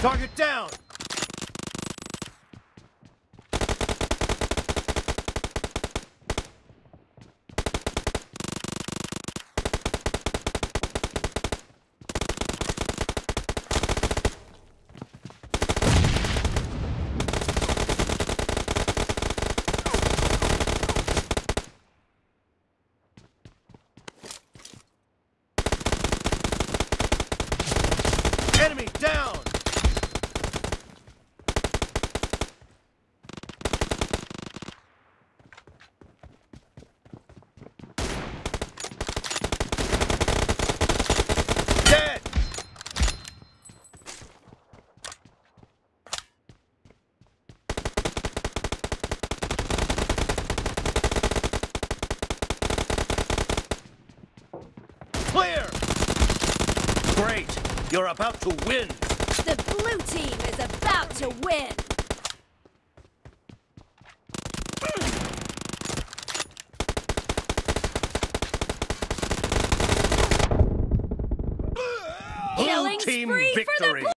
Target down! Enemy down! Dead! Clear! Great! You're about to win! The blue team is about to win! Blue Killing team spree for the victory!